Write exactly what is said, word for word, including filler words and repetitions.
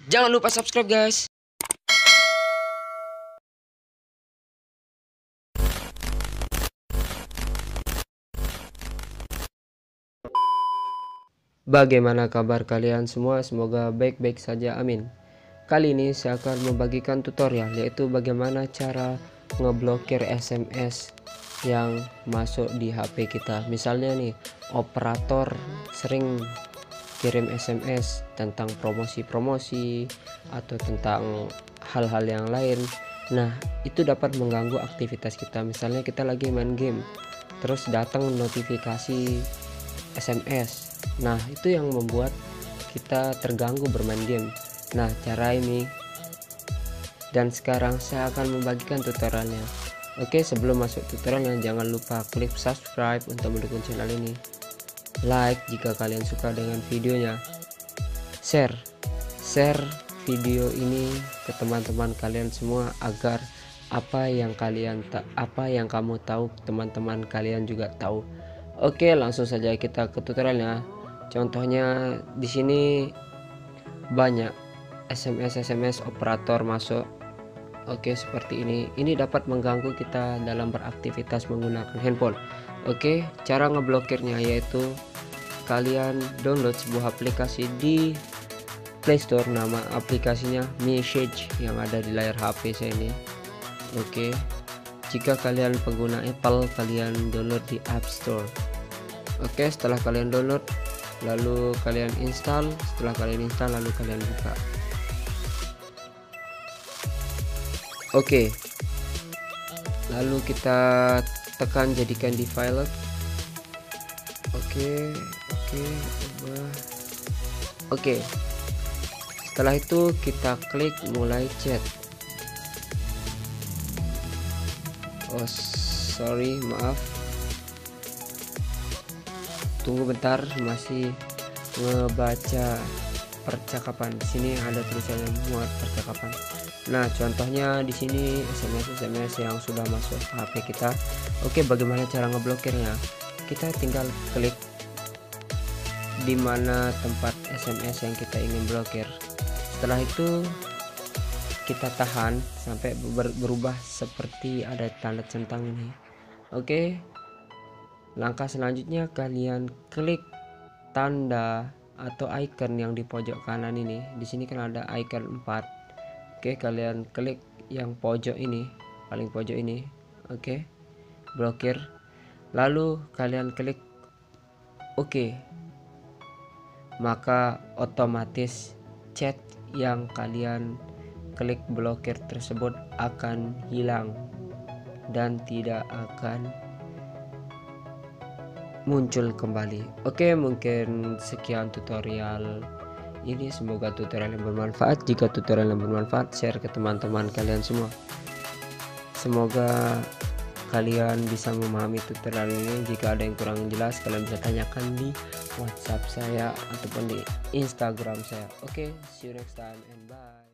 Jangan lupa subscribe guys. Bagaimana kabar kalian semua? Semoga baik-baik saja, amin. Kali ini saya akan membagikan tutorial, yaitu bagaimana cara ngeblokir S M S yang masuk di H P kita. Misalnya nih, operator sering kirim S M S tentang promosi-promosi atau tentang hal-hal yang lain. Nah, itu dapat mengganggu aktivitas kita. Misalnya kita lagi main game, terus datang notifikasi S M S. Nah, itu yang membuat kita terganggu bermain game. Nah, cara ini, dan sekarang saya akan membagikan tutorialnya. Oke, sebelum masuk tutorialnya, jangan lupa klik subscribe untuk mendukung channel ini, like jika kalian suka dengan videonya, share share video ini ke teman-teman kalian semua agar apa yang kalian tak apa yang kamu tahu teman-teman kalian juga tahu. Oke, langsung saja kita ke tutorialnya. Contohnya di sini banyak S M S S M S operator masuk. Oke, seperti ini. Ini dapat mengganggu kita dalam beraktivitas menggunakan handphone. Oke, cara ngeblokirnya yaitu kalian download sebuah aplikasi di Play Store. Nama aplikasinya Message yang ada di layar H P saya ini. Oke, jika kalian pengguna Apple, kalian download di App Store. Oke, setelah kalian download, lalu kalian install. Setelah kalian install, lalu kalian buka. Oke, lalu kita tekan jadikan di file. Oke, oke, ubah. Oke, setelah itu kita klik mulai chat. Oh sorry, maaf, tunggu bentar, masih ngebaca percakapan. Di sini ada tulisannya muat percakapan. Nah, contohnya di sini S M S S M S yang sudah masuk ke H P kita. Oke, bagaimana cara ngeblokirnya? Kita tinggal klik di mana tempat S M S yang kita ingin blokir. Setelah itu kita tahan sampai ber berubah seperti ada tanda centang ini. Oke, langkah selanjutnya kalian klik tanda atau icon yang di pojok kanan ini. Di sini kan ada icon empat. Oke, kalian klik yang pojok ini, paling pojok ini. Oke, blokir. Lalu kalian klik oke. Maka otomatis chat yang kalian klik blokir tersebut akan hilang dan tidak akan muncul kembali. Oke, mungkin sekian tutorial ini. Semoga tutorial yang bermanfaat. Jika tutorial yang bermanfaat, share ke teman-teman kalian semua. Semoga kalian bisa memahami tutorial ini. Jika ada yang kurang jelas, kalian bisa tanyakan di WhatsApp saya ataupun di Instagram saya. Oke, see you next time and bye.